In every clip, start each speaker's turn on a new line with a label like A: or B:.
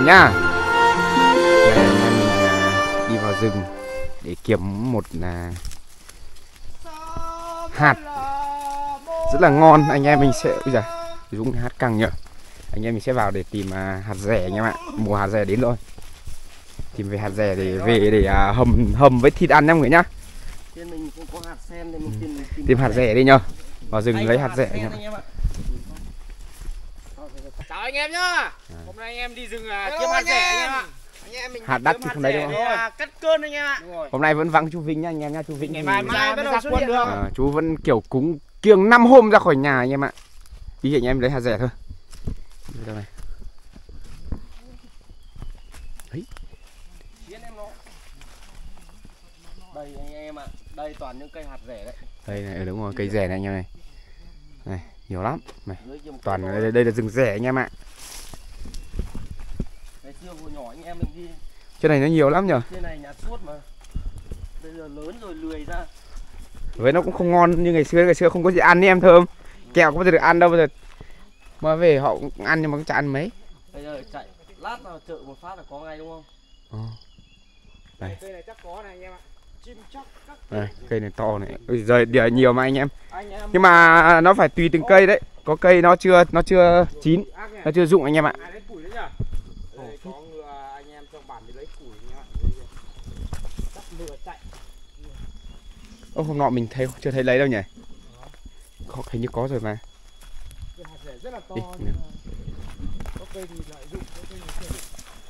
A: nhá. Đây anh em mình đi vào rừng để kiếm một hạt rất là ngon. Anh em mình sẽ bây giờ Dũng hát căng nhở. Anh em mình sẽ vào để tìm hạt rẻ anh em ạ. Mùa hạt rẻ đến rồi. Tìm về hạt rẻ để về để hầm với thịt ăn em người nhá.
B: Mình cũng có hạt sen để mình
A: tìm hạt rẻ đi nhá. Vào rừng lấy hạt rẻ anh em ạ.
C: Chào anh em nhá. Hôm nay anh em đi rừng kiếm hạt rẻ anh em ạ. Anh em mình
A: hạt đắt thì không đấy đâu.
C: Cắt cơn anh em ạ.
A: Hôm nay vẫn vắng chú Vinh nhá anh em nhá. Chú Vinh
C: ngày mai bắt đầu xuất hiện được.
A: Chú vẫn kiểu cúng kiêng 5 hôm ra khỏi nhà anh em ạ. Đi anh em lấy hạt rẻ thôi. Đây này. Đấy.
B: Đây anh em ạ. Đây toàn những cây hạt rẻ đấy.
A: Đây này, đúng rồi, cây rẻ này anh em này. Này, nhiều lắm. Này. Toàn đây là rừng rẻ anh em ạ.
B: Ngày xưa hồi nhỏ anh em mình đi.
A: Trên này nó nhiều lắm nhở.
B: Trên này nhặt suốt mà. Bây giờ lớn rồi lười ra.
A: Với nó cũng không ngon như ngày xưa không có gì ăn đi em Thơm. Kẹo có bao giờ được ăn đâu bây giờ. Mà về họ cũng ăn nhưng mà cũng chả ăn mấy.
B: Bây giờ chạy lát vào chợ một phát là có ngay đúng không?
A: Đây.
C: Cây này chắc có này anh em ạ. Chim chóc các
A: Đây, cây này to này. Rồi địa nhiều mà anh em. Nhưng mà nó phải tùy từng cây đấy. Có cây nó chưa chín, nó chưa rụng anh em ạ.
C: lấy củi đấy nhở? Đây có ngựa anh em trong bản đi lấy củi anh em ạ. Chắc lừa chạy.
A: Ô, hôm nọ mình thấy chưa thấy lấy đâu nhỉ? Hình như có rồi mà.
C: Cái hạt rẻ rất là to.
A: Đi,
C: có cây thì lợi dụng, có cây thì chưa dụng.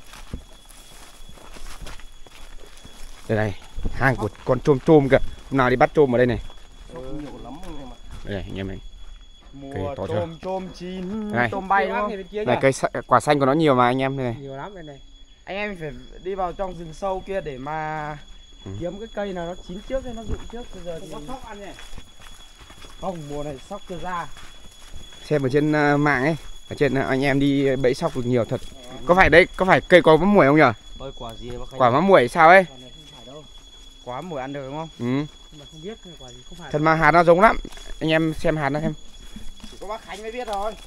A: đây này, hang của con trôm kìa. Hôm nào đi bắt trôm ở đây này.
B: Nhiều lắm anh em ạ.
A: Đây này, anh em này.
C: Mùa
A: to chưa?
C: tôm chín,
A: Này.
C: tôm bay đúng không?
A: Này cây quả xanh của nó nhiều mà anh em này.
C: Nhiều lắm đây này. Anh em phải đi vào trong rừng sâu kia để mà kiếm cái cây nào nó chín trước hay nó rụng trước. Bây giờ thì có sóc ăn nhỉ? Không, mùa này sóc chưa ra.
A: Xem ở trên mạng ấy, ở trên anh em đi bẫy sóc được nhiều thật. Có phải cây có mắm muội không nhỉ?
B: Ôi quả gì bác Khánh?
A: Quả mắm muội sao ấy?
C: Quả này không phải đâu. Quả mùi ăn được đúng không?
A: Ừ.
C: Nhưng mà không biết quả gì không phải.
A: Thật mà hạt nó giống lắm. Anh em xem hạt nó xem.
C: Chỉ có bác Khánh mới biết thôi.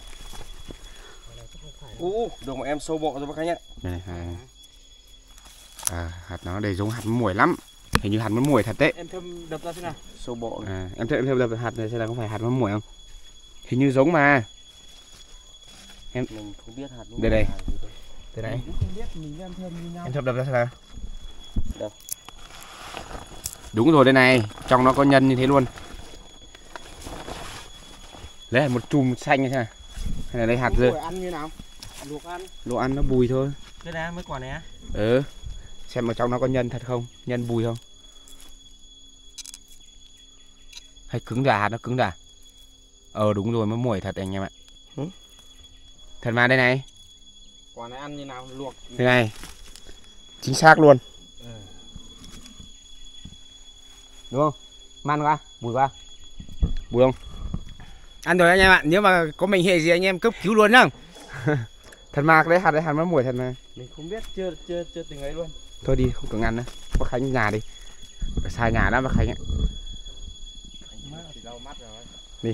B: Được một em sâu bọ rồi bác Khánh ạ.
A: Đây này. Hạt nó đầy giống hạt mắm muội lắm. Hình như hạt mắm muội thật đấy.
C: Em thơm đập ra thế nào?
B: Sâu bọ.
A: Em thơm đập hạt này xem là có phải hạt mắm muội không? Hình như giống mà.
B: Mình không biết hạt đúng.
A: Đây đây. Đây này.
C: Mình không biết, mình với em thơm như nhau.
A: Em thơm đập ra xem nào.
B: Đập.
A: Đúng rồi đây này, trong nó có nhân như thế luôn. Lấy một chùm xanh hay sao? Hay là lấy hạt dưa?
C: Ăn như nào? Luộc ăn.
A: Luộc ăn nó bùi thôi.
B: Cái này mấy quả này á?
A: Ừ. Xem ở trong nó có nhân thật không? Nhân bùi không? Hay cứng đà, hạt nó cứng đà. Đúng rồi, mắm muội thật anh em ạ. Thật mà đây này.
C: Quả này ăn như nào? Luộc.
A: Đây này. Chính xác luôn. Đúng không? Man qua, bùi qua. Bùi không? Ăn rồi anh em ạ, nếu mà có mình hệ gì anh em cấp cứu luôn nhá. Thật mà đấy hạt mắm muội thật mà.
C: Mình không biết, chưa từng ấy luôn.
A: Thôi đi, không cần ăn nữa. Bác Khánh nhà đi. Phải xa nhà đó bác Khánh ạ. Đi.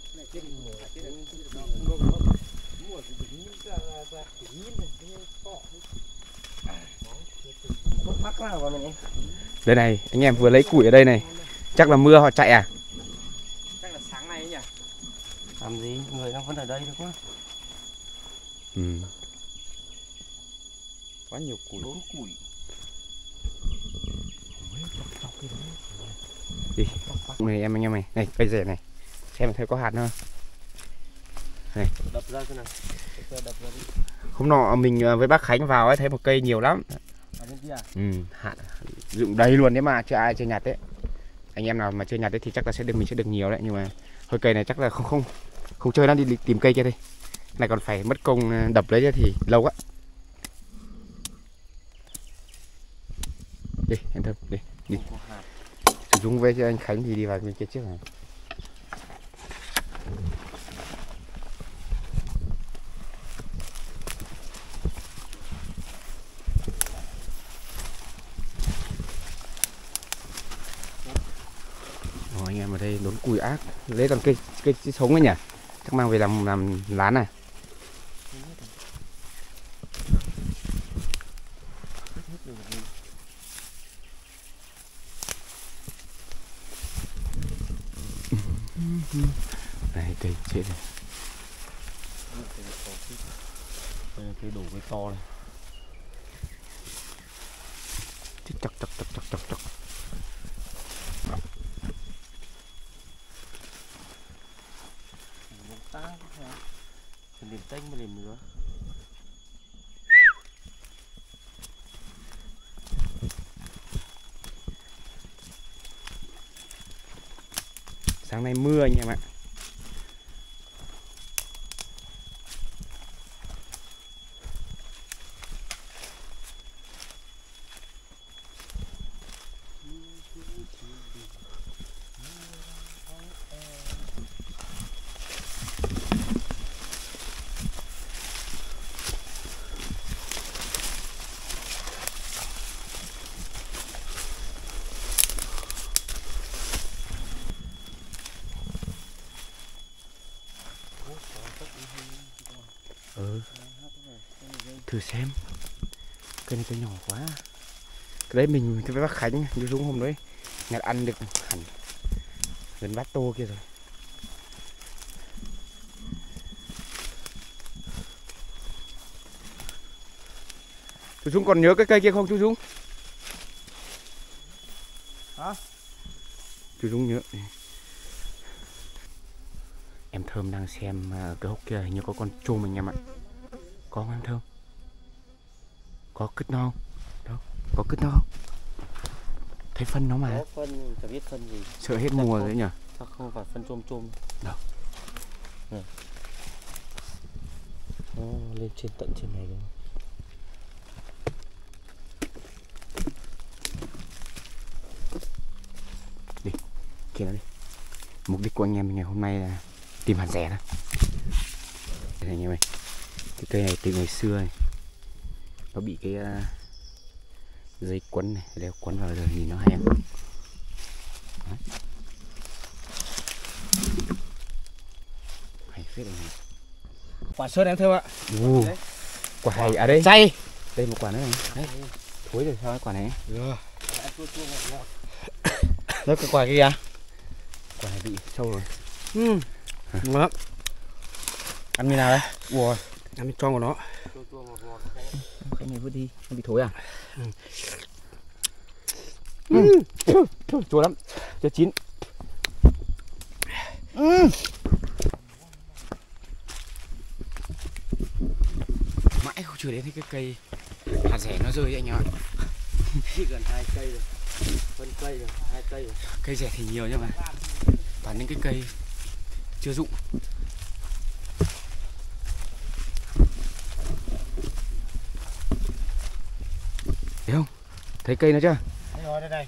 A: Đây này, anh em vừa lấy củi ở đây này. Chắc là mưa họ chạy à?
C: Chắc là sáng nay ấy nhỉ?
B: Làm gì? Người đang vẫn ở đây được quá.
C: Quá nhiều củi.
B: Đốn củi.
A: Đi. Này em anh em này, này cây rẻ này. Xem thấy có hạt nữa. Này.
B: Đập ra thế nào? Đập ra đi.
A: Hôm nọ mình với bác Khánh vào ấy thấy một cây nhiều lắm.
B: Ở bên kia à?
A: Hạt dụng đầy luôn đấy mà chưa ai chưa nhặt đấy. Anh em nào mà chưa nhặt đấy thì chắc là mình sẽ được nhiều đấy, nhưng mà thôi cây này chắc là không chơi lắm, đi tìm cây kia đi. Này còn phải mất công đập lấy thì lâu quá. Đi em Thơm đi. Chúng với anh Khánh thì đi vào bên kia trước này. Anh em ở đây đốn củi ác, lấy toàn cây sống ấy nhỉ, chắc mang về làm lán này. Này cây chết rồi.
B: Cây đủ cây to này.
A: Chọc chọc chọc chọc chọc chọc.
B: Liềm tênh mà liềm nữa.
A: Sáng nay mưa anh em ạ. Thử xem. Cây này cây nhỏ quá. Cái đấy mình với bác Khánh đi xuống hôm đấy nhặt ăn được hẳn gần bát tô kia rồi. Chú Dũng còn nhớ cái cây kia không chú Dũng?
C: Hả?
A: Chú Dũng nhớ. Em Thơm đang xem cái hốc kia hình như có con trôm anh em ạ. Có không em Thơm? Có cứt nó không? Đâu? Có cứt nó không? Thấy phân nó mà.
B: Có phân, chả biết phân gì.
A: Sợ hết mùa rồi nhỉ?
B: Chắc không phải phân chôm.
A: Đâu?
B: Lên trên tận trên này đúng không?
A: Đi, kia nó đi. Mục đích của anh em ngày hôm nay là tìm hạt rẻ đó. Đây này anh em ơi. Cái cây này từ ngày xưa này nó bị cái dây quấn này, đeo quấn vào rồi nhìn nó hay không? Đấy. Hay phết này.
C: Quả sơn em Thơm ạ.
A: Quả hay à đây.
C: Chay.
A: Đây một quả nữa này. Đấy. Thối rồi sao cái quả này?
C: Đó cái quả kia.
A: Quả này bị sâu rồi.
C: Ngon lắm. Ăn như nào đấy? Ủa, ăn bên trong của nó.
A: Cái này vứt đi, không bị thối à? Chua lắm, chưa chín. Mãi không chưa đến thấy cái cây hạt rẻ nó rơi anh em ạ.
B: Chỉ gần 2 cây rồi. Phân cây rồi, 2 cây rồi.
A: Cây rẻ thì nhiều nhưng mà toàn những cái cây chưa rụng. Thấy không? Thấy cây nó chưa?
C: Đây rồi, đây.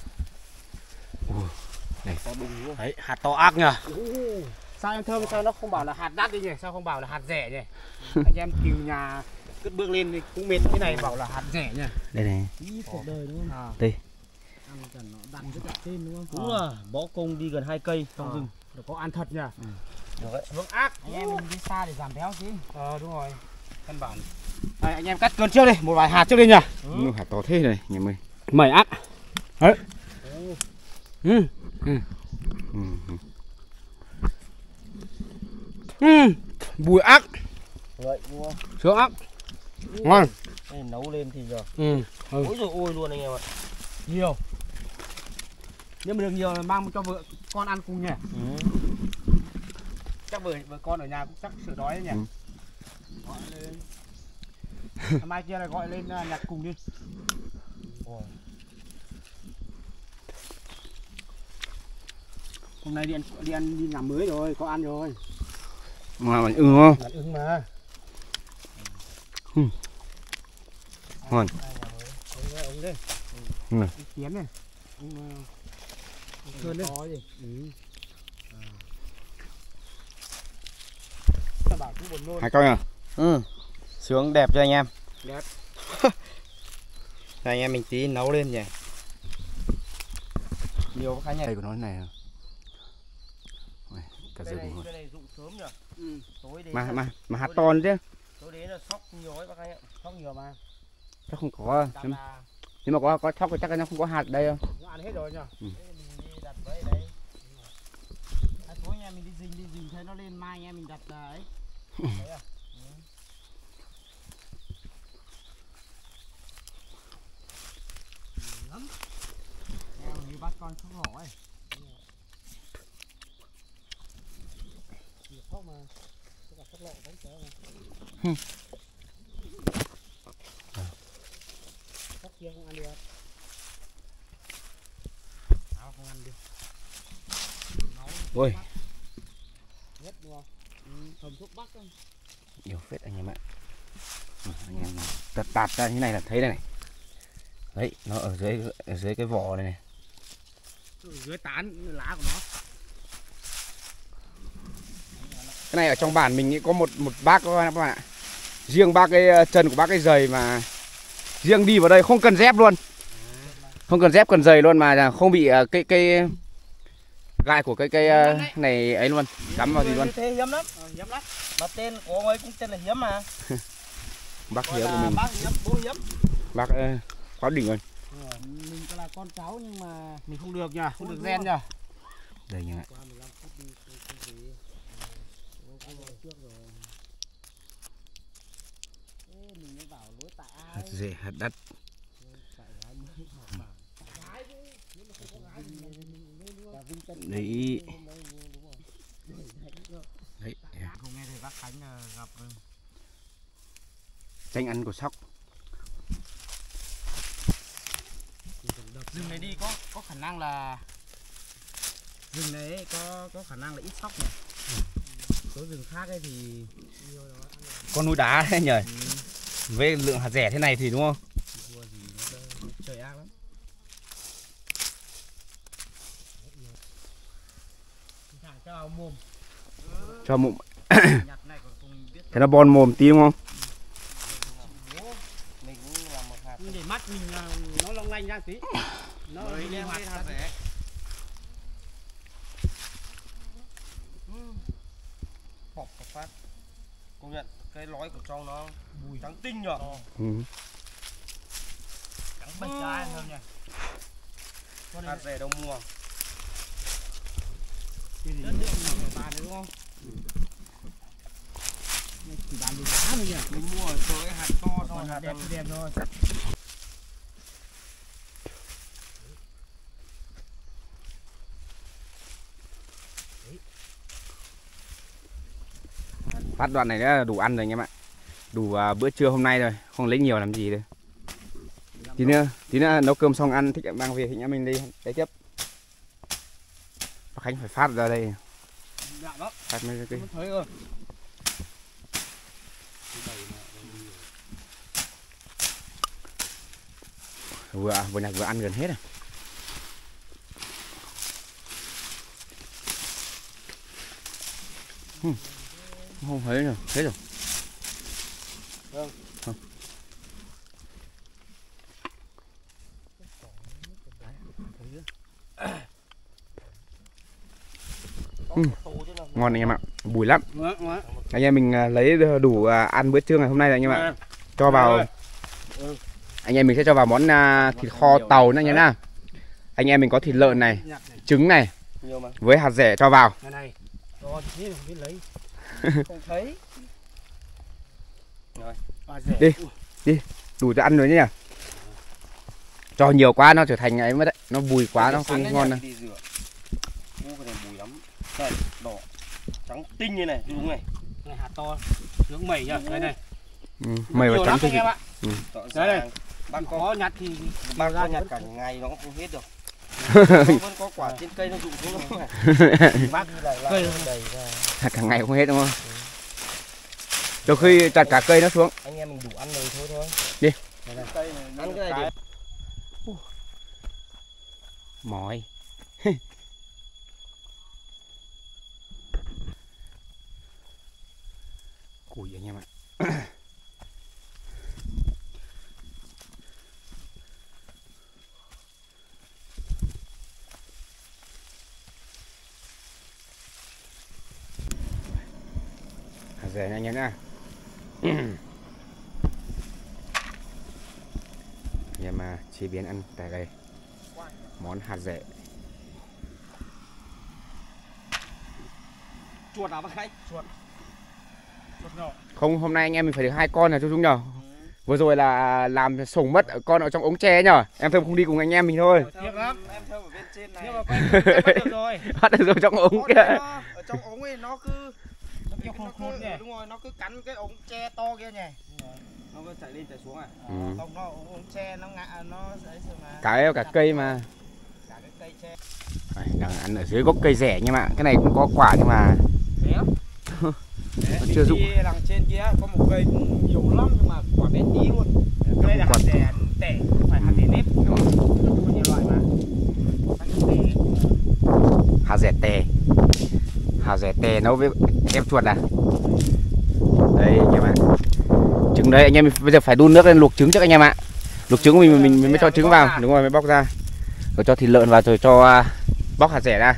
A: Đây.
B: To đùng luôn.
C: Đấy, hạt to ác nhờ. Sao em Thơm sao nó không bảo là hạt đắt đi nhỉ? Sao không bảo là hạt rẻ nhỉ? Anh em tìm nhà cất bước lên thì cũng mệt, cái này bảo là hạt rẻ nhỉ?
A: Đây này.
C: Ý cuộc đời đúng không?
A: Đây.
C: Ăn cần nó đặt cái đặt tên đúng không?
B: Đúng là bó công đi gần 2 cây trong rừng.
C: Nó có ăn thật nhỉ?
B: Được đấy.
C: Hướng ác. Anh em mình đi xa để giảm béo chứ. Đúng rồi. Căn bản. Đây, anh em cắt cơn trước đi, một vài hạt trước đi nhỉ?
A: Nó hạt to thế này, nhà mày.
C: Mày ác. Đấy. Bùi ác.
B: Vậy đúng không?
C: Sướng ác. Ngon.
B: Đây nấu lên thì giờ.
C: Ôi
B: rồi ôi luôn anh em ạ.
C: Nhiều. Nếu mà được nhiều là mang cho vợ con ăn cùng nhỉ? Chắc vợ con ở nhà cũng chắc sợ đói đấy nhỉ? Gọi lên. Mai kia là gọi lên nhặt cùng đi. Hôm nay đi làm mới rồi, có ăn rồi.
A: Mà bạn ưng không?
C: Bạn ưng mà.
A: Ngon.
C: Ông đây. Tiến này. Ông Sơn đấy. Có gì? Bảo cũng buồn nôn.
A: Hai câu nhỉ?
C: Sướng đẹp cho anh em.
B: Đẹp.
C: Cho anh em mình tí nấu lên nhỉ. Nhiều cái nhỉ.
A: Cây của nó thế này. Cả
B: Cây
A: rừng luôn.
B: này rụng sớm nhỉ? Tối đến
A: Mà hạt to chứ.
B: tối đến là sóc nhiều ấy bác anh ạ.
C: Sóc nhiều mà.
A: Chắc không có. Nhưng mà có thóc thì chắc là nó không có hạt đây không?
C: Nó ăn hết rồi nhỉ?
B: Mình đi đặt với đấy.
C: Thôi anh em mình đi rình thấy nó lên mai anh em mình đặt ấy. Đấy à? Lắm. Như bắt con không hổ ấy. Khóc mà. Cái khóc lộ vẫn kéo mà. Khóc kia không ăn được. Áo không ăn được.
A: Ôi,
C: Nhất đúng không? Thầm thuốc bắc không?
A: nhiều phết anh em ạ. Anh em tạt ra như này là thấy đây này. Đấy, nó ở dưới cái vỏ này này.
C: Ở dưới tán lá của nó.
A: Cái này ở trong bản mình ấy có một bác các bạn ạ. Riêng bác cái chân của bác cái giày mà riêng đi vào đây không cần dép luôn. Không cần dép cần giày luôn mà không bị cái gai của cái này ấy luôn, cắm vào gì luôn.
C: Thế hiếm lắm. Hiếm lắm. Mà tên của ông ấy cũng tên là Hiếm mà.
A: Bác Hiếm của mình.
C: Bác Hiếm, bố Hiếm.
A: Bác quá đỉnh rồi.
C: Mình là con cháu nhưng mà mình không được nhỉ, không được gen nhỉ.
A: Đây nhá. Hạt rẻ, hạt đắt. Đấy. Đấy.
C: Không nghe thấy bác Khánh gặp
A: Tranh ăn của sóc.
C: rừng này đi có khả năng là rừng này có khả năng là ít sóc này. Số rừng khác ấy thì
A: Con núi đá thế nhỉ? Với lượng hạt rẻ thế này thì đúng không?
C: trời ác lắm. Cho mồm.
A: Cho mụn. Thế nó bon mồm tí đúng không?
B: Mình cũng làm một hạt.
C: Để mắt mình nó long lanh ra tí. Nó linh hoạt hạt rẻ.
B: Bọc một phát. Công nhận cái lõi của trong nó mùi trắng tinh nhở.
A: Ừ.
C: Trắng bạch ra hơn nhỉ.
B: Hạt rẻ đâu mua.
C: Cái gì bán đấy đúng không? Chỉ bán được giá thôi nhỉ.
B: Mình mua ở chỗ cái hạt to thôi, hạt
C: đẹp thôi.
A: Phát đoạn này đã đủ ăn rồi anh em ạ. Đủ bữa trưa hôm nay rồi, không lấy nhiều làm gì đâu. Tí nữa nấu cơm xong ăn thích mang về thì anh em mình đi cái tiếp. Khánh phải phát ra đây.
C: Dạ đó.
A: Phát mấy cái.
C: Thấy rồi.
A: Vừa nhặt vừa ăn gần hết rồi. Không thấy rồi, hết rồi. Không. Ngon anh em ạ, bùi lắm. Anh em mình lấy đủ ăn bữa trưa ngày hôm nay rồi anh em ạ. Cho vào. Anh em mình sẽ cho vào món thịt kho tàu nữa nhé nào. Anh em mình có thịt lợn này, trứng này, với hạt rẻ cho vào.
C: Này. Rồi thế không biết lấy.
B: Không thấy. Rồi.
A: Đi, đủ cho ăn rồi nhỉ. Cho nhiều quá nó trở thành ấy mất đấy, nó bùi quá nó không ngon đâu.
B: Cái này bùi lắm. Đây, đỏ, trắng tinh như này, đúng này.
C: Này hạt to, nướng mẩy nhá, đây này.
A: Mày vào trắng
C: anh em ạ.
B: Đây
C: đây.
B: Bác
C: Có nhặt thì
B: bác ra nhặt cả ngày nó cũng không hết được. Nó vẫn có quả trên cây nó rụng xuống nó này.
C: bác
B: Cây nó đầy ra.
A: Chặt cả ngày không hết đúng không? Từ khi chặt cả cây nó xuống.
B: Anh em mình đủ ăn rồi thôi.
A: Đi.
B: Cây này ăn cái này đi.
A: Mỏi. Củi anh em ạ. Hạt rẻ nha anh em nhá. Anh em chế biến ăn tại đây. Món hạt rẻ.
B: chuột à bác Khánh? Chuột nhỏ.
A: Không, hôm nay anh em mình phải được 2 con là chú Dũng nhở. Vừa rồi là làm sổng mất con ở trong ống tre nhở. Em Thơm không đi cùng anh em mình thôi.
B: Tiếc lắm. Em Thơm ở bên trên này. Nhưng mà
C: bắt được rồi.
A: Bắt được rồi trong ống kia.
B: Ở trong ống ấy nó cứ đúng rồi, nó cứ cắn cái ống tre to kia nhỉ. Nó cứ chạy lên chạy xuống à? Không, nó ống tre nó ngã nó ấy rồi mà.
A: Cả cây mà.
B: Cả cái cây tre.
A: Đang ăn ở dưới gốc cây rẻ nhưng mà cái này cũng có quả nhưng mà nó chưa dụng.
C: Đằng trên kia có một cây cũng nhiều lắm nhưng mà quả bé tí luôn. Cái đây là hạt rẻ tẻ, không phải hạt rẻ nếp. Có nhiều loại mà.
A: Hạt rẻ tè nấu với ép chuột à. Đây anh em ạ. Trứng đây anh em bây giờ phải đun nước lên luộc trứng trước anh em ạ. Luộc trứng mình mới cho trứng vào, đúng rồi mới bóc ra. Rồi cho thịt lợn vào rồi cho bóc hạt rẻ ra.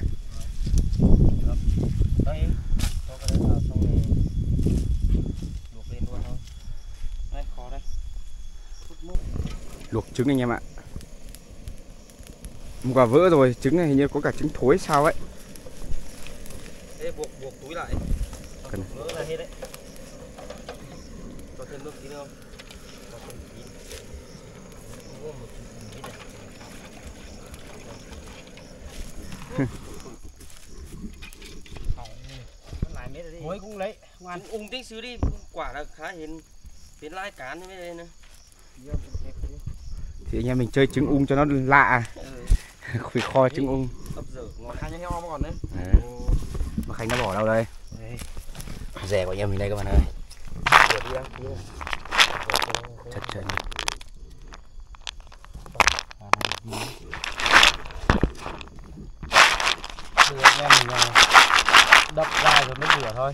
A: Luộc trứng anh em ạ. Một quả vỡ rồi, trứng này hình như có cả trứng thối sao ấy.
B: Thế buộc túi lại.
A: Cần.
B: Vỡ là hết đấy. Cho thêm nước tí nữa không? Cho thêm tí. Mua một chút ít này.
C: Muối cũng lấy, không ăn.
B: Ung tí xíu đi, quả là khá hiền lai cán như thế này.
A: Thì anh em mình chơi trứng ung cho nó lạ. Khui kho trứng ung.
B: Ấp dở ngon hai heo mà còn đấy.
A: Mà Khánh nó bỏ đâu đây? Rẻ của anh em mình đây các bạn ơi. Chật chật.
C: Bây giờ anh em mình đập ra rồi mới rửa thôi.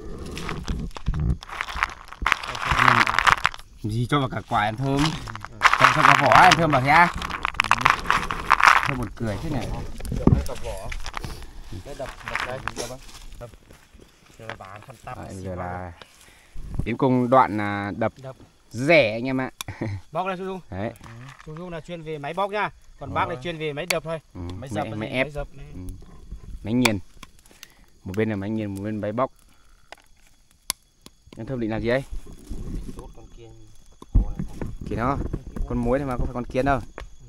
A: Gì cho vào cả quả em Thơm. Cho cả vỏ em Thơm vào nhá. Thơm một cười thế này.
C: Cả vỏ. Cái đập đây, đập. Giờ là bán phân tắp.
A: Bây giờ là đến cùng đoạn là đập rẻ anh em ạ.
C: Bóc này Chú Dung.
A: Đấy.
C: Chú Dung là chuyên về máy bóc nhá. Còn bác là chuyên về máy đập thôi.
A: Máy dập, máy ép. Máy nghiền. Một bên là máy nghiền, một bên máy bóc. Em Thơm định làm gì ấy?
B: Con kia.
A: Kìa nó. Con muối thôi mà có phải con kiến đâu.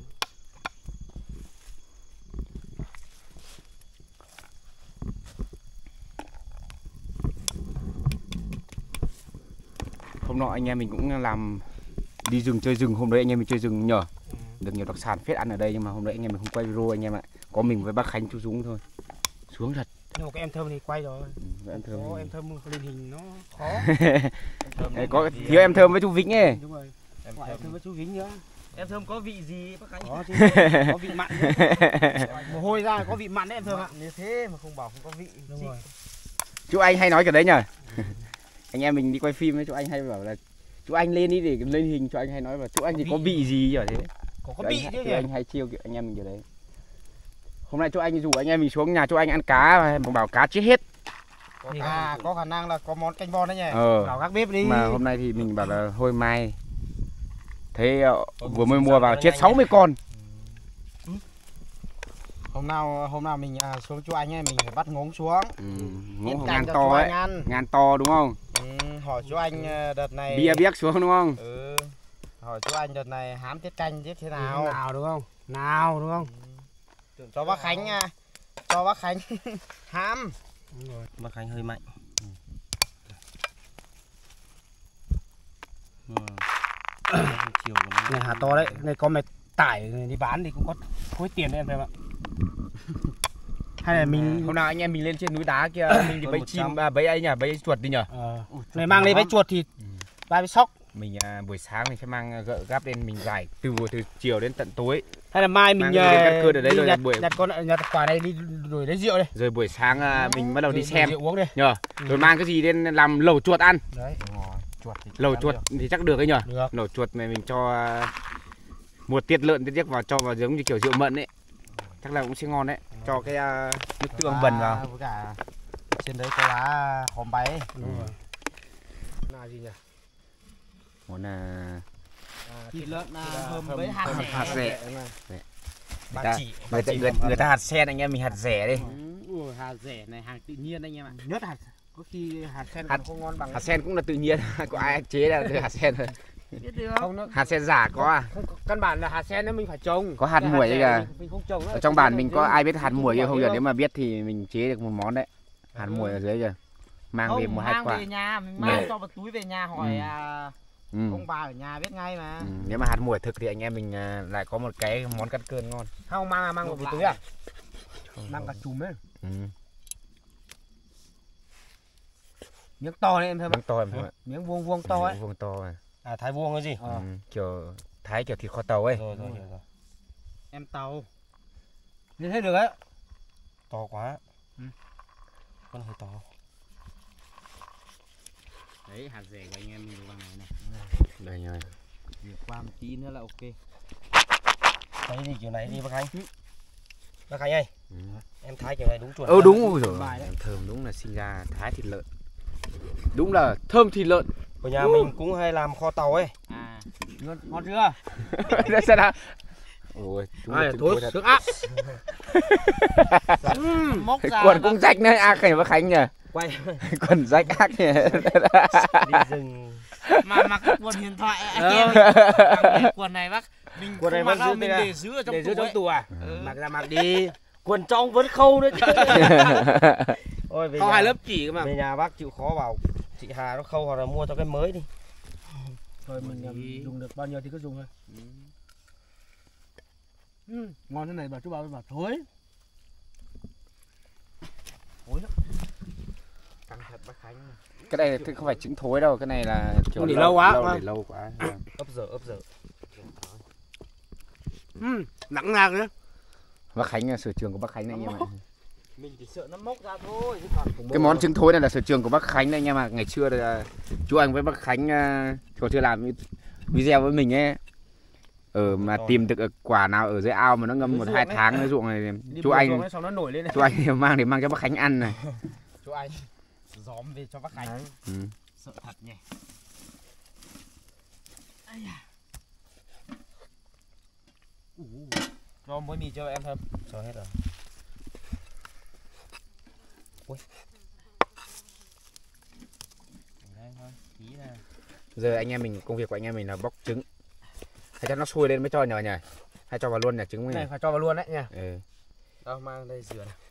A: Hôm nọ anh em mình cũng làm đi rừng chơi rừng, hôm đấy anh em mình chơi rừng nhờ. Được nhiều đặc sản phết ăn ở đây nhưng mà hôm đấy anh em mình không quay video anh em ạ. Có mình với bác Khánh chú Dũng thôi. Xuống thật.
C: Nhưng mà cái em Thơm thì quay rồi.
A: Em Thơm.
C: Em Thơm lên hình nó khó.
A: Có thiếu em Thơm với chú Vĩnh ấy.
C: Đúng rồi. Em Thơm với chú Vĩnh nữa.
B: Em Thơm có vị gì bác Khánh?
C: Có chứ, có vị mặn. Mồ hôi ra có vị mặn đấy em Thơm ạ.
B: Như thế mà không bảo không có vị.
C: Đúng rồi.
A: Chú Anh hay nói cái đấy nhờ. Anh em mình đi quay phim ấy, chú Anh hay bảo là chú Anh lên đi để lên hình, chú Anh hay nói là chú Anh thì có vị gì ở thế.
C: Có vị chứ nhỉ.
A: Anh hay chiêu kiểu anh em mình kiểu đấy. Hôm nay chú Anh rủ anh em mình xuống nhà chú Anh ăn cá mà bảo cá chết hết.
C: Có khả năng là có món canh bon đấy nhỉ. Vào các bếp đi.
A: Mà hôm nay thì mình bảo là thôi mai. Thế vừa mới mua vào chết 60 con.
C: Hôm nào mình xuống chú Anh ấy mình phải bắt ngỗng xuống.
A: Ngỗng ngàn to ấy. Ngàn to đúng không?
C: Hỏi chú Anh đợt này
A: bia biếc xuống đúng không?
C: Hỏi chú Anh đợt này hám tiết canh tiết thế nào? Nào đúng không? Nào đúng không? Cho bác Khánh nha. Cho bác Khánh hám.
B: Bác Khánh hơi mạnh.
C: Này hạt to đấy, này có mày tải đi bán thì cũng có khối tiền đấy em thấy không ạ? Hay là mình
A: hôm nào anh em mình lên trên núi đá kia mình đi bẫy chim bẫy ấy nhỉ, bẫy chuột đi nhỉ?
C: Này mang lên bẫy chuột thì ba bẫy sóc.
A: Mình buổi sáng mình phải mang gợ gáp lên mình giải từ chiều đến tận tối.
C: Hay là mai mình
A: cắt cưa ở đấy rồi
C: nhặt quả này đi rồi lấy rượu đây.
A: Rồi buổi sáng mình bắt đầu đi xem
C: rượu uống đây.
A: Nhờ. Rồi mang cái gì đến làm lẩu chuột ăn.
C: Đấy.
A: Lẩu chuột thì chắc được ấy nhờ. Lẩu chuột này mình cho một tiết lợn tiết vào cho vào giống như kiểu rượu mận ấy. Chắc là cũng sẽ ngon đấy. Cho cái nước tương bần vào.
C: Với cả trên đấy có lá hòm bay. Đúng rồi. Là gì nhỉ?
A: Món là
C: thịt lợn hầm với hạt rẻ.
A: Người ta hạt sen anh em mình hạt rẻ đi.
C: hạt rẻ này hàng tự nhiên anh em ạ. Nhất hạt có khi hạt sen không ngon bằng
A: hạt sen cũng là tự nhiên, có ai chế ra từ hạt sen thôi.
C: biết được không nó
A: Hạt sen giả có à?
C: không, căn bản là hạt sen nó mình phải trồng.
A: Có hạt muối kìa.
C: Mình không trồng
A: Ở trong bản mình có ai biết hạt muối kia không? Giờ nếu mà biết thì mình chế được một món đấy. Hạt muối ở dưới kìa. Mang về một hai quả.
C: Mang về nhà, mình mang cho một túi về nhà hỏi ông bà ở nhà biết ngay mà.
A: Nếu mà hạt muối thực thì anh em mình lại có một cái món cắt cơm ngon.
C: Không mang một túi à? Mang cả chùm ấy. Miếng to đấy em thấy không?
A: Miếng to em không ạ?
C: Miếng vuông to ấy.
A: Vuông to à?
B: À thái vuông cái gì?
A: Kiểu thái kiểu thịt kho tàu ấy.
B: Rồi hiểu rồi.
C: Em tàu. Nhìn thấy được ấy.
B: To quá. Con hơi to.
C: Đấy hạt rẻ của anh em mình bằng này này.
A: Đây rồi.
C: Qua một tí nữa là ok.
B: Đấy thì kiểu này đi bác Khánh. Bác Khánh ơi. Em thái kiểu này đúng chuẩn.
A: Đúng rồi. Thơm đúng là sinh ra thái thịt lợn. Đúng là thơm thịt lợn.
B: Ở nhà mình cũng hay làm kho tàu ấy.
C: À, ngon chưa?
A: Đây sao nào? Ôi,
C: thối sướng ác. Móc ra.
A: Quần cũng rách nữa, ác này bác Khánh nhỉ?
B: Quay.
A: Quần rách ác nhỉ?
B: Đi rừng.
C: Mà mặc quần huyền thoại anh em. Quần này bác mình
B: quần này
C: mặc
B: vẫn giữ
C: mình để giữ ở trong tủ à?
B: Mặc ra mặc đi. Quần trong vẫn khâu đấy chứ. Ôi về
C: có hai lớp chỉ cơ mà.
B: Về nhà bác chịu khó bảo chị Hà nó khâu hoặc là mua cho cái mới đi.
C: Thôi mình dùng được bao nhiêu thì cứ dùng thôi. Ngon thế này bảo chú bảo thối. Thối lắm. Căng thật bác Khánh.
A: Cái này thì không phải trứng thối đâu, cái này là kiểu
C: để lâu quá.
A: Để lâu quá.
B: ấp dở.
C: Nặng nạc nữa.
A: Bác Khánh là sở trường của bác Khánh này anh em ạ.
C: Mình chỉ sợ nó mốc ra thôi chứ còn
A: Cái món trứng thối này là sở trường của bác Khánh đấy anh em ạ. Ngày xưa là chú anh với bác Khánh còn chưa làm video với mình ấy. Mà tìm được quả nào ở dưới ao mà nó ngâm 1-2 tháng cái ruộng này chú anh
C: nó nổi lên này.
A: chú anh mang cho bác Khánh ăn này.
C: Chú anh gióm về cho bác Khánh. Sợ thật nhỉ. Cho muối mì cho em thơm.
B: Cho hết rồi. Ui.
C: Đây thôi, tí là.
A: Giờ anh em mình công việc của anh em mình là bóc trứng. Hay cho nó sôi lên mới cho nhờ nhỉ? Hay cho vào luôn nhỉ trứng
C: này phải cho vào luôn đấy nha.
A: Đâu
C: mang đây rửa này.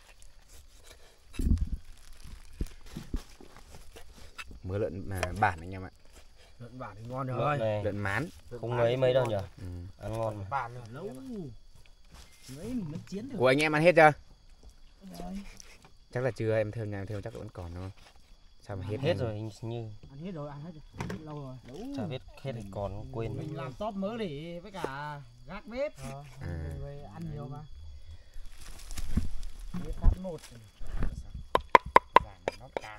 A: Mỡ lợn mà bản anh em ạ.
C: Lợn bản thì ngon rồi.
A: Lợn mán.
B: Không mấy đâu nhỉ? Ăn ngon mà.
C: Bản lâu. Mấy mình mới chiến được.
A: Của anh em ăn hết chưa? Chắc là chưa, em thơm nhà em thơm chắc là vẫn còn thôi. Sao mà
B: hết rồi hình như.
C: Ăn hết rồi, ăn hết rồi. Lâu rồi.
B: Chả biết hết thì còn quên.
C: Mình làm tóp mỡ để với cả gác bếp. Rồi ăn nhiều mà. Đi phát một. Nó càng.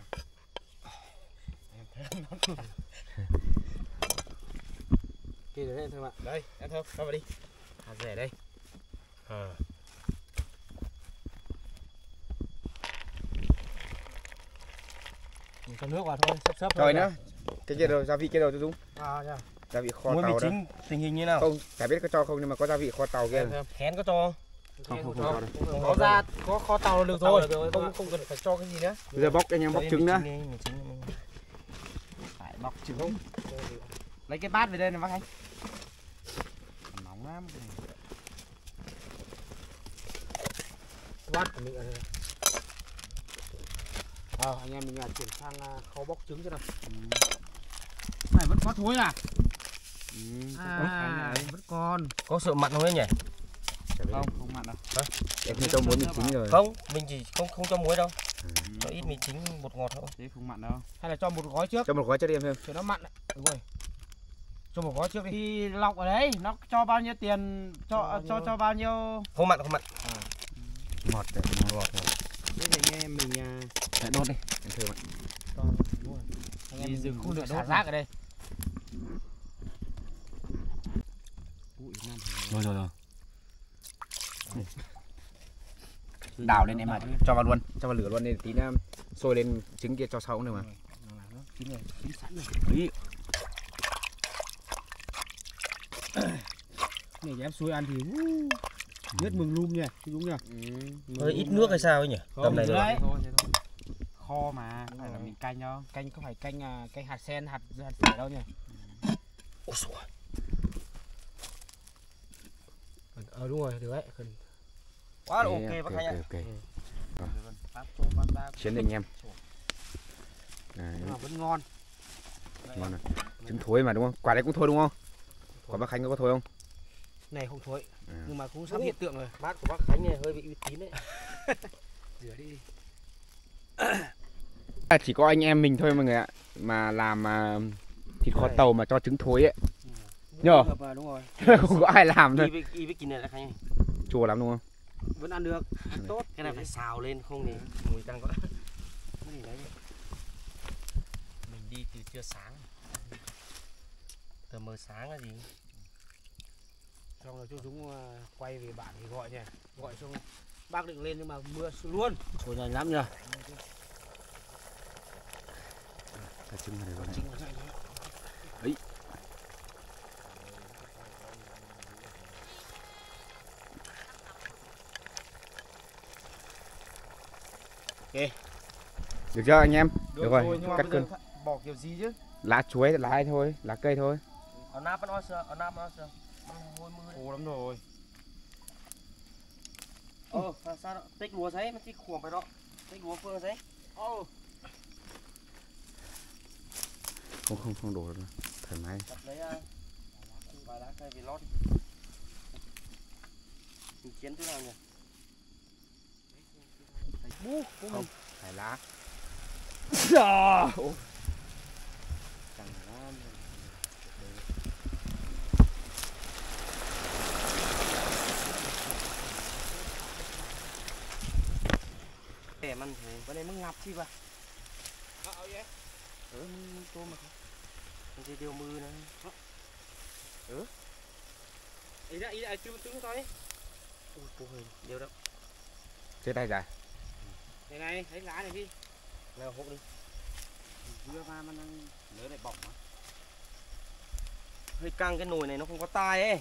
C: Kì rồi đấy em thơm ạ. Đây, em thơm, cho vào đi. Hạt rẻ đây. Mình cho nước vào thôi, sấp
A: rồi nữa. Cái kia rồi, gia vị kia rồi tôi Dũng. Gia vị kho
B: muối
A: tàu
B: mì
A: đó.
B: chính tình hình như nào?
A: Không, chả biết có cho không nhưng mà có gia vị kho tàu kia.
B: Hén có cho
A: Không.
C: Có ra có kho tàu là được rồi. Không cần phải cho cái gì nữa.
A: Bây giờ bóc anh em bóc trứng nữa.
C: Phải bóc trứng không? Lấy cái bát về đây này bác Khánh. Nóng lắm. Bát của mình ở đây. Anh em mình chuyển sang khâu bóc trứng cho nào. Này vẫn có thối à? Vẫn còn.
B: Có sợ mặn không đấy nhỉ?
C: Không mặn đâu.
A: Em cho muối mì chính rồi.
B: Không, mình chỉ không cho muối đâu. Cho ít mì chính bột ngọt thôi.
C: Thế không mặn đâu. Hay là cho một gói trước.
A: Cho một gói cho đi em thêm.
C: Cho nó mặn. Đúng rồi. Cho một gói trước đi. Thì lọc ở đấy, nó cho bao nhiêu tiền, cho bao nhiêu.
B: Không mặn.
A: Ngọt.
C: Thế thì anh em mình
A: lại đốt đi. Em thơm ạ.
C: Anh em dừng không được xả rác ở đây.
A: Rồi. Đảo lên em ạ. Cho vào luôn, cho vào lửa luôn nên tí nữa sôi lên trứng kia cho sau nữa mà.
C: Chín sẵn rồi. Này em xôi ăn thì
B: nhất mừng lum nha đúng nhỉ.
D: Hơi ít nước hay sao ấy nhỉ? Tầm này
C: đấy.
D: rồi.
C: Kho mà, không phải là mình canh đâu. Canh không phải canh hạt sen, hạt sẻ đâu nhỉ.
D: Ôi xùa. Đúng rồi, được đấy. Quá là ok bác Khánh ạ.
A: Chiến anh em. Đấy.
C: Nhưng mà vẫn ngon.
A: Ngon rồi. Trứng thối mà đúng không? Quả đấy cũng thôi đúng không? Quả bác Khánh có thôi không?
C: Này không thối, nhưng mà cũng sắp hiện tượng rồi.
D: Bát của bác Khánh này hơi bị uy tín đấy.
C: Rửa đi.
A: Chỉ có anh em mình thôi mọi người ạ. Mà làm thịt kho tàu mà cho trứng thối ấy. Nhờ?
C: Đúng rồi.
A: Không có ai làm thôi.
D: Y với kín này là Khánh.
A: Chua lắm đúng không?
C: Vẫn ăn được, ăn tốt.
D: Cái này phải xào lên không thì mùi tăng quá. Mình đi từ trưa sáng. Tờ mờ sáng là gì?
C: Xong rồi chúng quay về bản thì gọi nha. Gọi xong bác định lên nhưng mà mưa luôn.
D: Thôi nhanh lắm nhờ.
A: Cái trứng này rồi này. Ấy.
C: Ok.
A: Được chưa anh em? Được rồi,
C: nhưng mà
A: cắt cân.
C: bỏ kiểu gì chứ?
A: Lá chuối, lá ấy thôi, lá cây thôi.
D: Ở nắp nó sơ, ở nắp nó sơ.
C: Khô lắm rồi.
D: Sao đó? Tích lúa giấy, nó tích khuổng phải đó. Tích lúa phương giấy.
A: Không đổ được. Thoải mái.
D: Đặt lấy vài lá cây về lót. Mình chiến thế nào nhỉ?
A: Không, phải lá.
D: Kẻ ăn thì
C: Cái này mới ngập chi vậy?
D: mình tôm mà không. Mình chỉ điều mưa này.
C: Ý là trứng thôi.
D: Ui, cô hình, điều đó.
A: Chết tay dài.
C: Này, lấy lá này đi.
D: Nào hộ đi.
C: Đưa vào mà lấy lại bỏng mà.
D: Hơi căng cái nồi này nó không có tai ấy.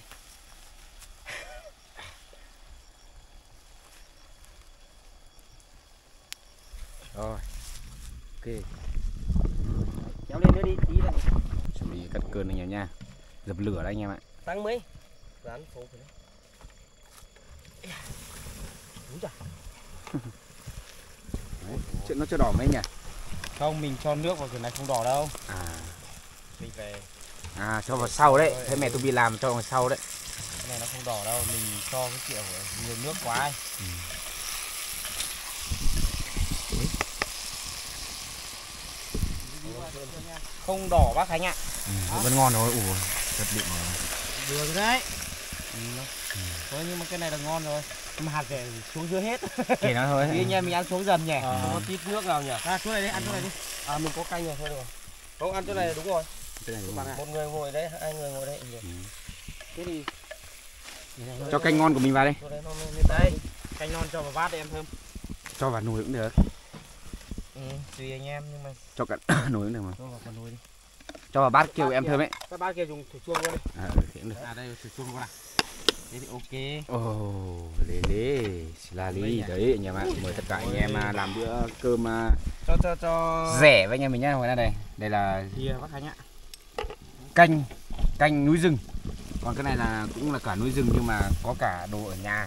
A: Rồi. Ok.
D: Kéo lên nữa đi, tí này.
A: Chuẩn bị cắt cơn anh em nha. Dập lửa đấy anh em ạ.
D: Tăng mấy. Rán phô phải đấy.
C: Đúng rồi.
A: Đấy. Chuyện nó chưa đỏ mấy nhỉ?
C: Không, mình cho nước vào cái này không đỏ đâu. Mình về.
A: Cho vào sau đấy. Thế mẹ tôi bị làm cho vào sau đấy.
C: Cái này nó không đỏ đâu, mình cho cái kiểu nhiều nước quá ấy. Không đỏ bác Khánh ạ.
A: Vẫn ngon rồi. Ủa, rất điện rồi.
C: Được rồi đấy. Thôi nhưng mà cái này là ngon rồi. Nhưng mà hạt rẻ xuống dưới hết.
A: Kể nó thôi.
C: Thì anh em mình ăn xuống dần nhỉ.
D: Không có tít nước nào nhỉ?
C: Chỗ này đi, ăn chỗ này đi.
D: Mình có canh rồi thôi được rồi. Không ăn chỗ này là đúng rồi.
A: Cái này đúng
C: Bạn
A: rồi.
C: ạ.
D: Một người ngồi đấy, hai người ngồi đấy.
C: Thế thì
A: Cho canh ngon của mình vào đây.
D: Chỗ đấy nó
C: đây, canh non cho vào bát để em thơm.
A: Cho vào nồi cũng được.
C: Tùy anh em nhưng mà
A: Cho cả nồi cũng được mà.
C: cho vào phần nồi đi.
A: Cho vào bát kêu em thơm ấy.
C: Các bác kia dùng thử chuông luôn đi.
A: Thì cũng được.
C: Đây thử chuông luôn nào. Thế thì ok.
A: Ồ, lê là lý đấy anh em ạ. Mời tất cả anh em làm bữa cơm
C: Cho
A: rẻ với anh em mình nhá. Hồi ra đây. Đây là
C: thì bác Khánh ạ.
A: canh núi rừng. Còn cái này là cũng là cả núi rừng nhưng mà có cả đồ ở nhà.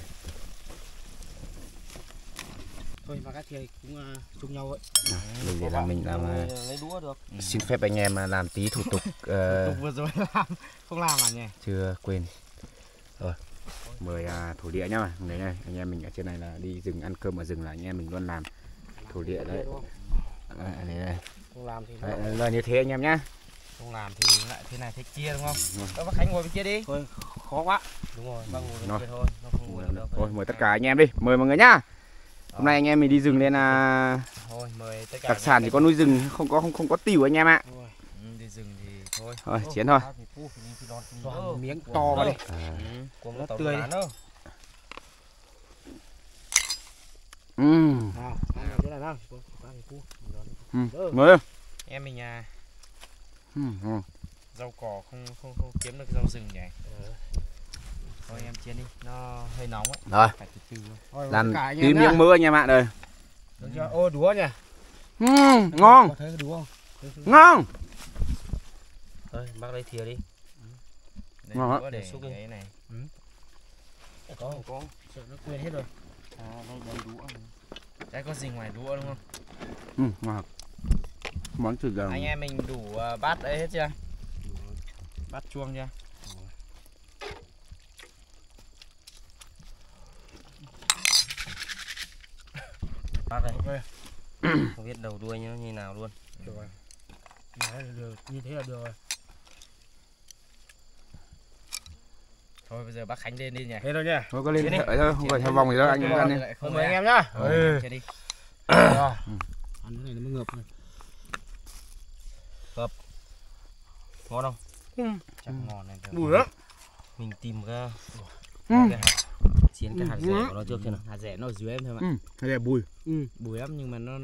C: Thôi và các thầy cũng chung nhau vậy.
A: Mình để làm mình làm
D: lấy đũa được.
A: xin phép anh em làm tí thủ tục
C: Tục vừa rồi làm không làm à nhỉ?
A: chưa quên. Rồi. Mời thổ địa nhá. Đấy này, anh em mình ở trên này là đi rừng ăn cơm ở rừng là anh em mình luôn làm thổ địa đấy. Đây.
C: Không làm thì
A: Là như thế anh em nhá.
C: không làm thì lại thế này thế kia đúng không? Bác Khánh ngồi bên kia đi.
D: Thôi, khó quá.
C: Đúng rồi, bác ngồi bên
A: Rồi.
C: kia thôi. Nó không ngồi được.
A: Thôi mời tất cả anh em đi, mời mọi người nhá. Hôm nay anh em mình đi rừng nên là
C: Thôi mời tất cả.
A: đặc sản chỉ có núi rừng, không có tỉu anh em ạ.
C: Đi rừng thì thôi.
A: Thôi chiến thôi.
C: Cho miếng to vào đi.
D: Cuồng nó
C: tươi đi. Nào, ăn cái này nào.
A: Mời.
C: Em mình rau cỏ không kiếm được rau rừng nhỉ. Thôi em chiên đi, nó hơi nóng ấy.
A: Rồi,
C: Phải từ từ thôi.
A: làm tìm miếng mưa anh em ạ đây.
C: Được chưa? Ô đũa nhỉ.
A: Ngon,
C: Có thấy cái đũa không?
A: ngon.
D: Thôi bác lấy thìa đi.
C: Đây,
A: Ngon á.
C: đũa để
D: Xúc đi.
C: cái này.
D: Có không có.
C: Sợ nó quên hết rồi. Đây đũa. Đây có gì ngoài đũa đúng không?
A: Ngon. Món thịt gà.
C: Anh em mình đủ bát ấy hết chưa? Bát chuông chưa?
D: Bác ơi. Không biết đầu đuôi như nào luôn.
C: Được rồi. Được, như thế là được rồi. Thôi bây giờ bác Khánh lên đi nhỉ.
D: Thế thôi nha.
A: Thôi có lên thế thôi, không phải theo vòng gì đâu anh ăn đi.
C: Không mời anh em nhá. Chơi đi.
B: Ăn cái này nó mới ngợp này.
D: Ngon không?
C: Chắc ngon này.
D: Bùi lắm. Mình tìm cái hạt chiên cái hạt rẻ của nó trước xem nào.
C: Hạt rẻ nó ở dưới em thôi mà.
A: Cái này bùi.
C: Bùi lắm nhưng mà nó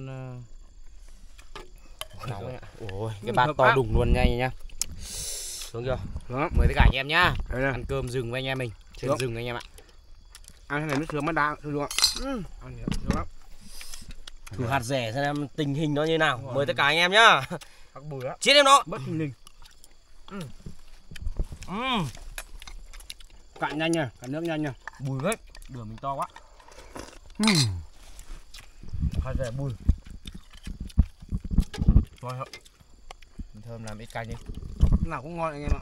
C: nóng ấy ạ.
D: Ôi,
C: Cái bát to đùng luôn nha nhá.
D: xuống chưa?
C: Đó, mời tất cả anh em nhá.
A: Đây này.
C: Ăn cơm rừng với anh em mình. Trên
A: Được.
C: rừng anh em ạ.
A: Ăn cái này mới sướng mới đa, được không? Ăn được lắm.
D: Thử hạt rẻ xem tình hình nó như nào. Mời tất cả anh em nhá.
C: Bác bùi á.
D: Chiên em nó.
C: Bất thình lình.
A: Cạn nhanh nha, cạn nước nhanh nha.
D: Bùi đấy. Đường mình to quá.
C: Hạt rẻ bùi. Ngon không? Thơm làm ít canh đi.
A: Nào cũng ngon anh em ạ.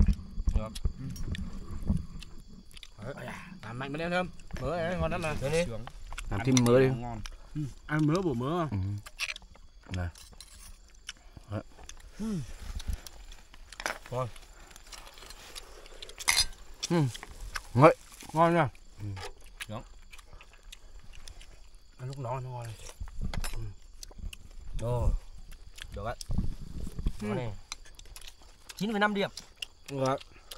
C: Làm mạnh bên em thơm. Mỡ này ngon lắm mà.
D: Thế đi.
A: Làm thêm mỡ đi.
C: Ngon.
B: Ăn mỡ bổ mỡ.
A: Này.
B: Ngon nha.
C: Ăn lúc đó nó ngon.
D: Ồ. Được ạ. Đó này. 9,5 điểm.
A: Được.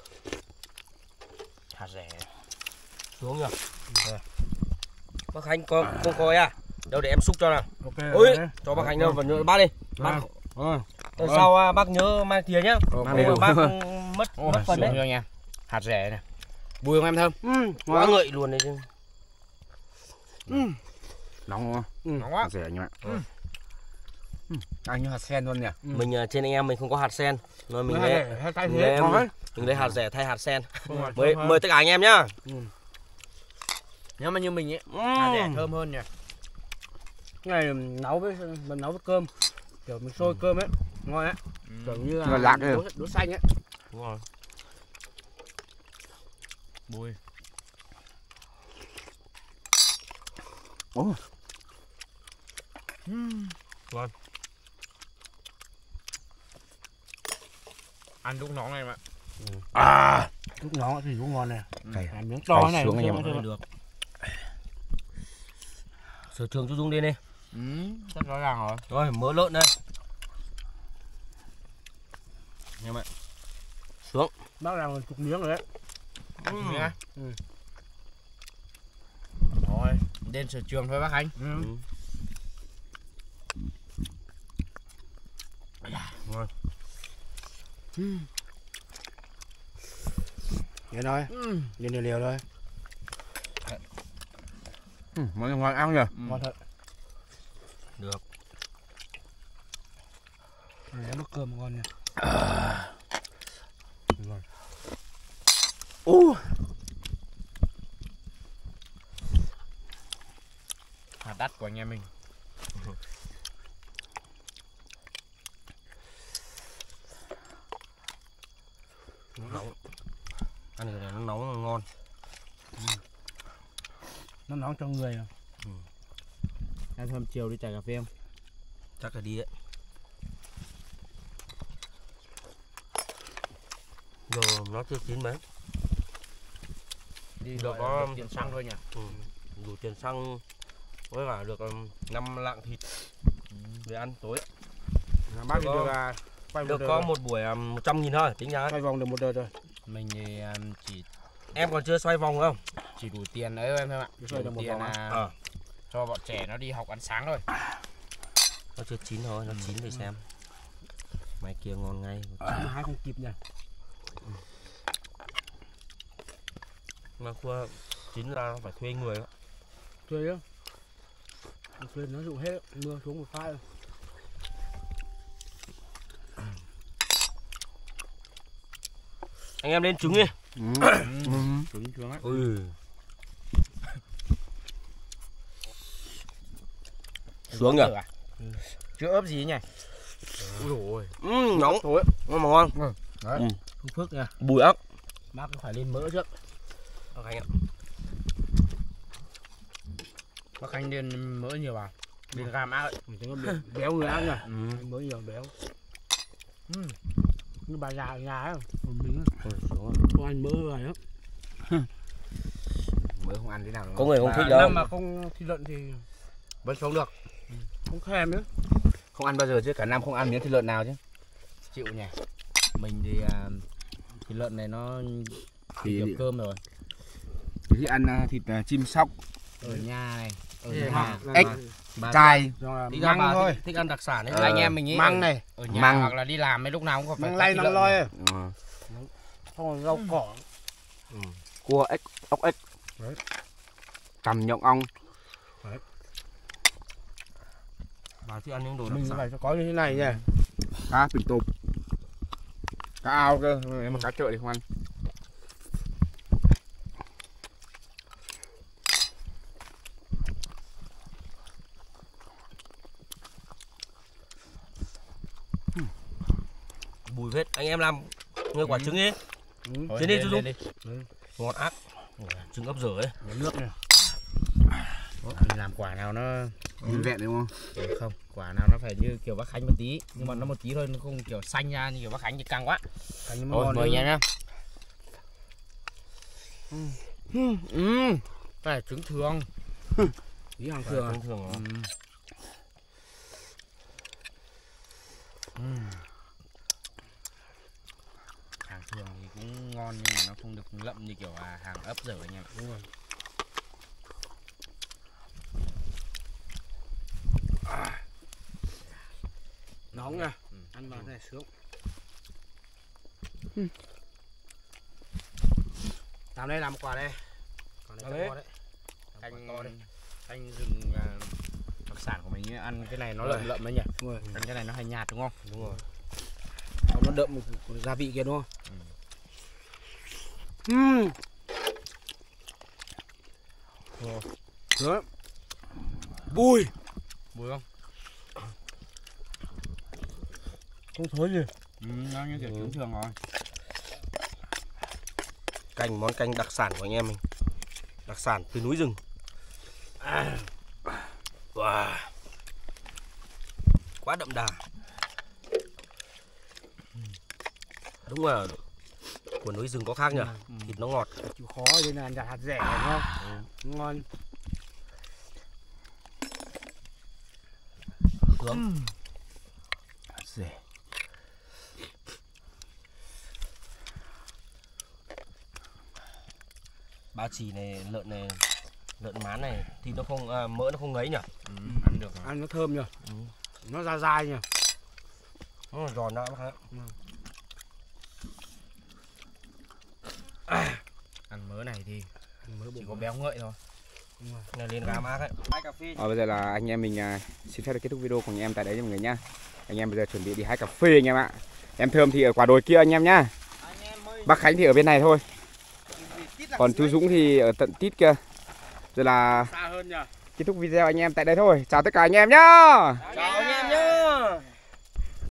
C: Hạt rẻ.
D: Xuống chưa? Bác Khánh có không coi à? Đâu để em xúc cho nào.
B: Ok.
D: Ôi, cho bác Khánh đâu vẫn nhớ bác đi. Bác. Từ sau bác nhớ mang thìa nhá.
A: Ok.
D: Nếu mà bác mất phần đấy.
C: Nha. Hạt rẻ này. Bùi không em thơm?
D: Quá ngậy luôn đấy chứ.
A: Nóng không?
C: Nóng quá.
A: Rẻ anh em ạ. Ăn như hạt sen luôn nhỉ?
D: Mình trên anh em mình không có hạt sen. Rồi mình lấy hạt rẻ thay hạt sen. Mời tất cả anh em nhá.
C: Nếu mà như mình ấy, hạt rẻ thơm hơn nhỉ.
B: Cái này nấu với cơm. Kiểu mình sôi cơm ấy, ngon ấy. Kiểu như
A: Ngon lạc đấy.
B: đỗ xanh ấy.
D: Đúng rồi.
C: Bùi.
A: Ồ.
D: Ngon.
C: Ăn lúc nóng này em ạ.
B: Lúc nó thì cũng ngon này.
A: Cay.
B: Làm miếng to này
A: xuống anh em ạ.
D: Được. Sở trường cho Dung đi đi.
C: Rất rõ ràng rồi.
D: Rồi, mỡ lợn đây. Em ạ. Xuống.
B: Bác làm chục miếng rồi đấy.
C: Nhá. Thôi, đến sở trường thôi bác Khánh.
D: Ngon.
B: Vậy thôi. Liều liều thôi.
A: Món này ngon ăn nhỉ?
B: Ngon thật.
D: Được.
B: Này nước cơm ngon nha.
C: Hạt đắt của anh em mình.
D: Nóng. Ăn cái này nó nóng ngon.
B: Nó nóng cho người à.
C: Em thơm chiều đi chảy cà phê không?
D: Chắc là đi đấy. Giờ nó chưa chín mấy.
C: Đi
D: Được
C: gọi
D: có
C: là được tiền xăng thôi nhỉ.
D: Đủ tiền xăng với cả được 5 lạng thịt để ăn tối.
B: Bác thì được quay
D: Được có một buổi 100.000 thôi, tính ra.
B: quay vòng được một đời rồi.
C: Mình thì chỉ
D: Em còn chưa xoay vòng không?
C: đủ tiền đấy em thôi ạ.
B: Xoay được
C: Đủ
B: một
C: tiền
B: vòng
C: là cho bọn trẻ nó đi học ăn sáng thôi.
D: Nó chưa chín thôi, nó chín thì xem. Mai kia ngon ngay.
B: Hái không kịp nhỉ.
D: Mà cua chín ra phải thuê người đó.
C: Thuê á. Thuê nó dụng hết, mưa xuống một phát.
D: Anh em lên trứng đi.
C: Trứng xuống á.
D: Xuống nhỉ?
C: Chưa ướp gì nhỉ?
B: Ui dồi.
D: Nóng. Ngon mà ngon.
C: Đấy. Phước phước nha.
D: Bùi ốc.
C: Bác phải lên mỡ trước.
D: Bác Khánh ạ.
C: Bác Khánh lên mỡ nhiều vào. Lên gam ác ấy. Béo người ác nhỉ? Mỡ nhiều béo. Như bà già ấy. Mình không ăn mỡ rồi đó.
A: Mới không ăn thế nào.
D: Có người không thích đâu.
C: Năm mà không thịt lợn thì
A: Vẫn sống được.
C: không thèm nữa.
A: Không ăn bao giờ chứ, cả năm không ăn miếng thịt lợn nào chứ.
C: Chịu nhỉ. Mình thì thịt lợn này nó
A: Thì
C: cơm rồi.
A: thì ăn thịt chim sóc,
C: Ở nhà này. Ở
B: Thì
C: nhà.
A: ếch, chai,
D: Thích
C: Măng
D: ăn
C: thôi.
D: thích ăn đặc sản ấy.
C: Anh em mình nghĩ
B: Măng này.
C: ở nhà
A: Măng.
C: hoặc là đi làm mấy lúc nào cũng có phải
B: Măng lay
C: có thịt
B: măng
C: lợn
B: loi.
C: này.
A: Ờ,
C: Xong rồi rau cỏ.
A: cua ếch, ốc ếch,
C: Đấy.
A: tằm nhộng ong.
D: Bà thích ăn những đồ đặc
C: Mình
D: sản.
C: phải có như thế này nhỉ.
A: Cá bình tôm, cá ao cơ, nếu mà cá chợ thì không ăn.
D: Bùi phết. Anh em làm người quả trứng đi. Trên đi chú Dung. Ngọt ác. Trứng ấp dở ấy.
C: Nước này. Mình làm quả nào nó
A: Nguyên vẹn đúng không?
C: không, quả nào nó phải như kiểu bác Khánh một tí, nhưng mà nó một tí thôi, nó không kiểu xanh ra như kiểu bác Khánh thì căng quá. Thôi mời nha. Cái này trứng thường. Ý hàng thường.
D: Trứng thường hả?
C: Hàng thường thì cũng ngon nhưng mà nó không được lậm như kiểu hàng ấp dở nha. Đúng rồi. Nóng nha. Ăn vào này sướng. Làm đây, làm quả đây. Còn đây to đấy. Canh rừng đặc sản của mình ấy, ăn cái này nó lợm lợm đấy nhỉ. Ăn cái này nó hay nhạt đúng không?
D: Đúng rồi.
C: Nó đậm gia vị kia đúng không? Đó. Bùi không? Không thối gì.
A: Nó như kiểu trứng thường rồi.
D: Canh món canh đặc sản của anh em mình. Đặc sản từ núi rừng. Wow. Quá đậm đà. Đúng là của núi rừng có khác nhỉ. Thịt nó ngọt.
C: Chịu khó nên là ăn hạt rẻ đúng không? Ngon.
D: Hướng.
A: Rẻ.
D: Ba chỉ này, lợn mán này thì nó không mỡ nó không ngấy nhỉ.
C: Ăn được. Ăn nó thơm nhỉ. Nó dai nhỉ.
D: Nó giòn đó bác ạ.
C: Ăn mỡ này thì chỉ có béo ngậy thôi.
D: Này lên gà mát ấy.
B: Hai cà phê.
A: Bây giờ là anh em mình xin phép được kết thúc video của anh em tại đấy cho mọi người nhá. Anh em bây giờ chuẩn bị đi hái cà phê anh em ạ. Em Thơm thì ở quả đồi kia anh em nhá. Bác Khánh thì ở bên này thôi. Còn chú Dũng thì ở tận tít kia. Rồi là
C: Xa hơn nhỉ.
A: kết thúc video anh em tại đây thôi. Chào tất cả anh em nhá.
B: Chào